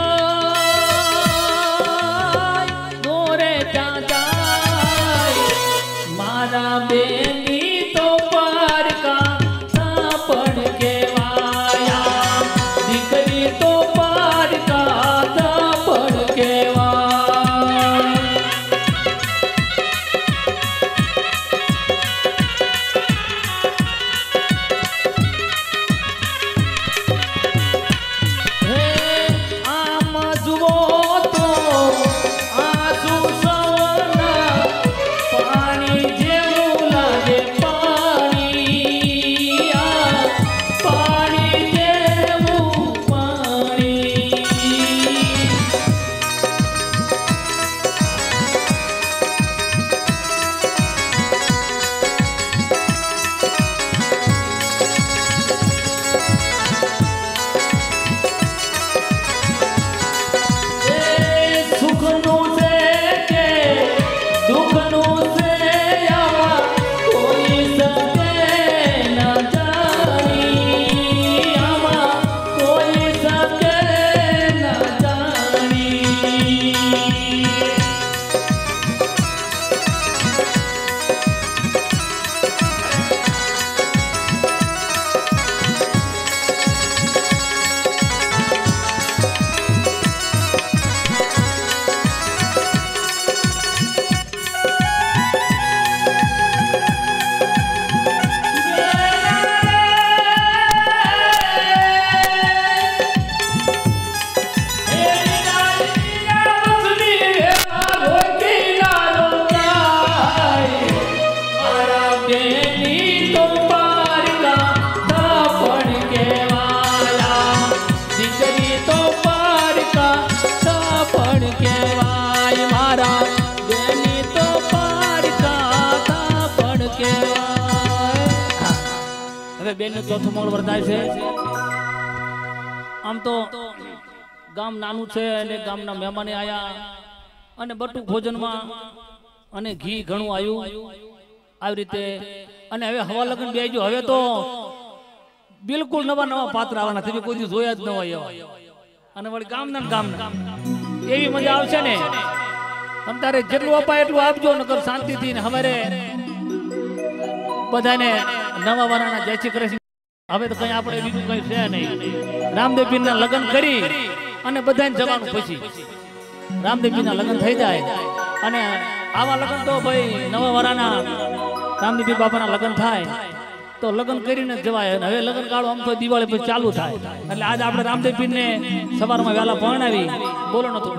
દોરે મારા બેની તો પારકા પણ કેવાયા. દીકરી તો પારકા પણ કેવાય. હે આમ જુઓ તો આંસુ સવના પાણી જેવું લાગે. પાણી પાણી જેવું પાણી. એ સુખનું છે કે દુઃખનું છે આમાં કોઈ શકે ન જાણી. આમાં કોઈ શકે ન જાણી. મારા બેની તો પારકા પણ કહેવાય. હવે બેન નું ચોથું મંગળ વર્તાય છે. આમ તો ગામ નાનું છે અને ગામના મહેમાને આયા અને બટુક ભોજનમાં અને ઘી ઘણું આવ્યું આવી રીતે. અને હવે હવા લગ્ન બેજો. હવે તો બિલકુલ નવા નવા પાત્ર આવવાના છે, કોઈ દિવસ જોયા જ ન હોય એવા. અને વળી ગામના એવી મજા આવશે ને. તમારે જેટલું અપાય એટલું આપજો, નકર શાંતિથી. ને હવારે બધાને નવા વરાના જય શ્રી કૃષ્ણ. હવે તો કઈ આપણે બીજું કઈ છે નહીં. રામદેવ પીરના લગ્ન કરી અને બધાને જવાનું. પછી રામદેવ પીરના લગ્ન થઈ જાય અને આવા લગ્ન તો ભાઈ નવા વરાના રામદેવ પીર બાપાના લગ્ન થાય તો લગ્ન કરીને જવાય. હવે લગ્ન કાળો આમ તો દિવાળી પછી ચાલુ થાય. એટલે આજે આપણે રામદેવ પીરને સવારમાં વહેલા પરણાવી. બોલો નતું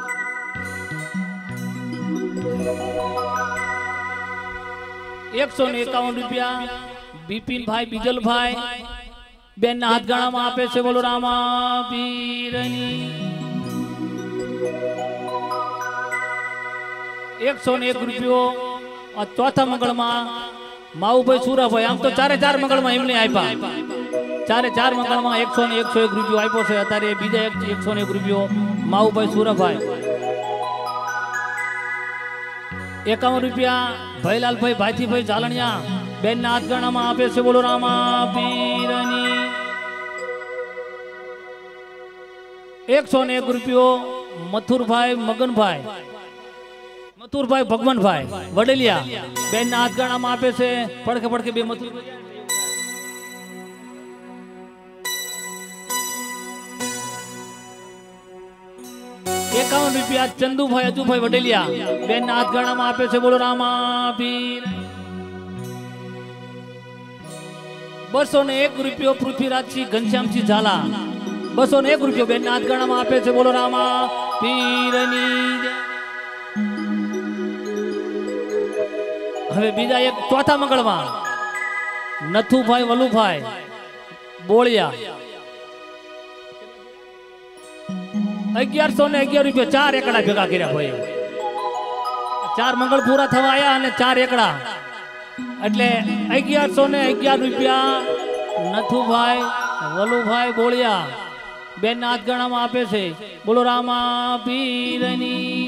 151 રૂપિયા બિપિનભાઈ બીજલભાઈ બેન ના હાથ ગાળામાં આપે છે. બોલો રામા પીરની. 101 રૂપિયો આ ચોથા મંગળમાં માવુભાઈ સુરાભાઈ. આમ તો ચારે ચાર મંગળમાં એમને આપ્યા. ચારે ચાર મંગળમાં 101 રૂપિયો આપ્યો છે. અત્યારે બીજા 101 રૂપિયો માવુભાઈ સુરાભાઈ. 51 રૂપિયા ભૈલાલભાઈ ભાઈથીભાઈ ઝાલણિયા બેન ના હાથ ગણામાં આપે છે. બોલો રામા પીરની. 101 રૂપિયો મથુરભાઈ મગનભાઈ મથુરભાઈ ભગવાનભાઈ વડેલિયા બેન ના હાથ ગણામાં આપે છે. પડખે પડખે બે મથુર. 51 રૂપિયા ચંદુભાઈ અજુભાઈ વડેલિયા બેન ના હાથ ગણામાં આપે છે. બોલો રામા પીર. 201 રૂપિયો પૃથ્વીરાજસિંહ ઘનશ્યામસિંહ ઝાલા 201 રૂપિયો બેન ના હાથ ગણામાં આપે છે. બોલો રામા પીરની. હવે બીજા એક ચોથા મંગળમાં નથુભાઈ વલુભાઈ બોળિયા 1111 રૂપિયા 4 એકડા ભેગા કર્યા હોય. 4 મંગળ પૂરા થવા આવ્યા અને 4 એકડા એટલે 1111 રૂપિયા નથુભાઈ વલુભાઈ બોળિયા બેન ના હાથ ગણામાં આપે છે. બોલો રામા પીરની.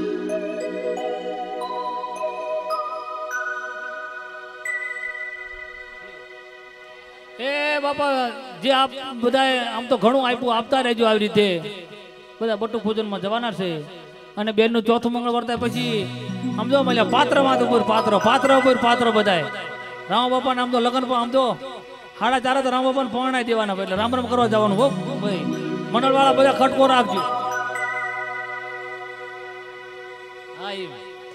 એ બાપા જે આપ બધા આમ તો ઘણું આપ્યું, આપતા રહેજો આવી રીતે. બધા બટુક પૂજનમાં જવાના છે અને બેન નું ચોથું મંગળ વર્તાય પછી આમ જો મળ્યા પાત્રમાં ઉપર પાત્ર ઉપર પાત્ર બધાય રામ બાપા ને આમ તો લગ્ન આમ તો 4:30 તો રામ બાપા ને પરણાઈ દેવાના. એટલે રામ રામ કરવા જવાનું. હો ભાઈ મંડળ વાળા બધા ખટકો રાખજો. હા એમ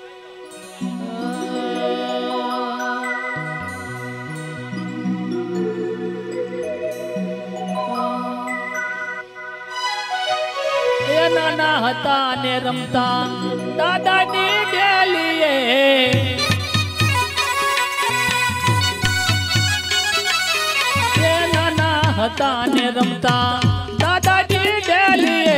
નાના હતા ને રમતા દાદાની ડેલીએ. નાના હતા ને રમતા દાદાની ડેલીએ.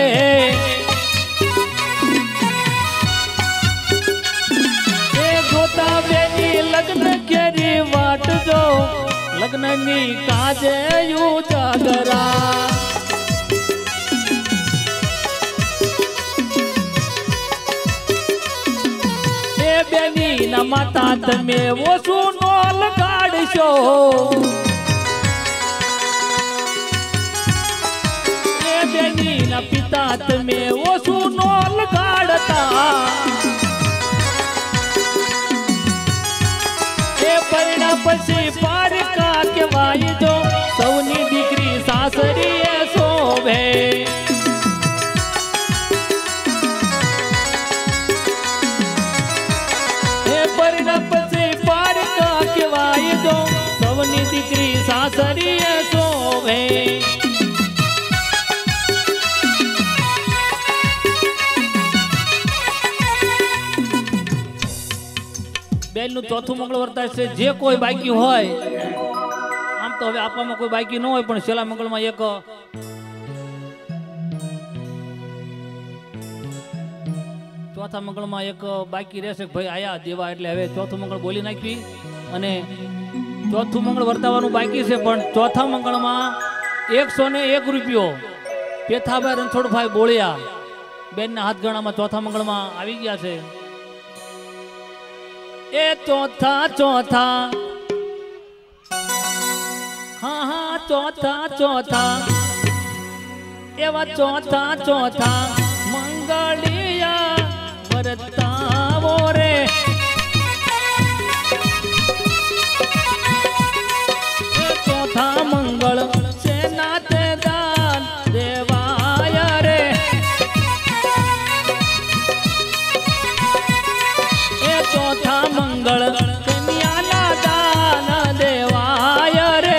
એ ગોતા બેની લગ્ન કેરી વાટ જો લગ્નની કાજે ઉજાગરા. બેની ના માતા તમે ઓછું નો લગાડશો. એ બેની ના પિતા તમે ઓછું નો લગાડતા. એ પરિણા પછી પારકા કહેવાય જો સૌની દીકરી સાસરીએ શોભે. સૌની દીકરી સાસરીએ શોભે. બેન નું ચોથું મંગળ વર્તાય છે. જે કોઈ બાકી હોય આમ તો હવે આપવામાં કોઈ બાકી ન હોય પણ છેલ્લા મંગળમાં એક ચોથા મંગળમાં એક બાકી રહેશે. ભાઈ આયા દેવા એટલે હવે ચોથું મંગળ બોલી નાખવી અને ચોથું મંગળ વર્તાવાનું બાકી છે, પણ ચોથા મંગળમાં 101 રૂપિયો પેથાભાઈ રણછોડભાઈ બોળિયા બેનના હાથ ગણામાં ચોથા મંગળમાં આવી ગયા છે. એ ચોથા હા ચોથા એવા ચોથા મંગળિયા વર્તાવો રે. ચોથા મંગળ સેના તે દાન દેવાય રે. એ ચોથા મંગળ કન્યાના દાન દેવાય રે.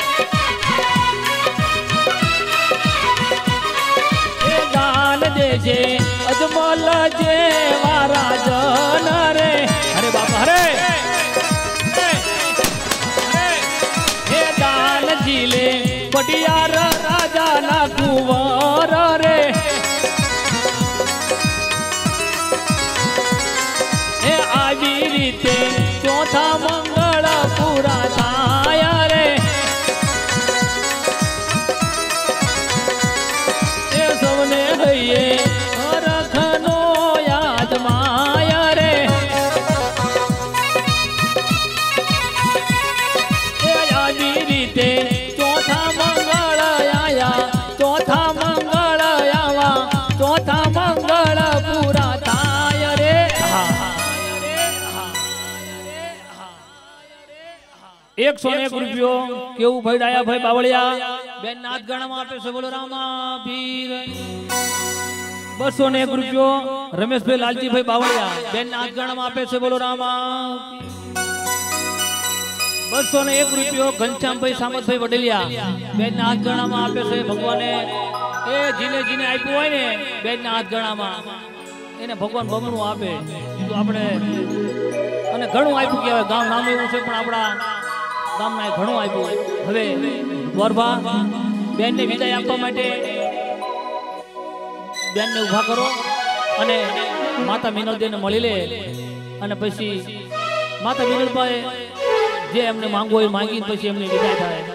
એ દાન દેજે અજમલ જેવા રાજન રે. અરે બાપા હરે જીલે પટિયાર રાજાના કુંવર રે. એ આવી રીતે ચોથા મંગળ પૂરા થાય રે. એ સૌને હૈયે હરખનો યાદમાય રે. એ આવી રીતે ચોથા મંગળ આયા, ચોથા મંગળ આવા, ચોથા મંગળ પૂરા થાય રે. 101 રૂપિયો કેવું ભાઈ ડાયા ભાઈ બાવળિયા બેન નાથ ગણામાં આપે છે. બોલો રામા પીર. 201 રૂપિયો રમેશભાઈ લાલજીભાઈ બાવળિયા બેન નાથ ગણામાં આપે છે. બોલો રામા. 201 રૂપિયો ઘનશ્યામભાઈ સામતભાઈ વડેલિયા બેન ના હાથ ગણામાં આપે છે. ભગવાને એ જીને જીને આપ્યું હોય ને બેન ના હાથ ગણામાં એને ભગવાન બમણું આપે. તો આપણે અને ઘણું આપ્યું કહેવાય. ગામ નામ એવું છે પણ આપણા ગામના ઘણું આપ્યું. હવે વરભા બેનને વિદાય આપવા માટે બેનને ઊભા કરો અને માતા મિનલદેવને મળી લે અને પછી માતા મિનલભાઈ જે એમને માંગવું હોય માંગીને પછી એમની વિદાય થાય.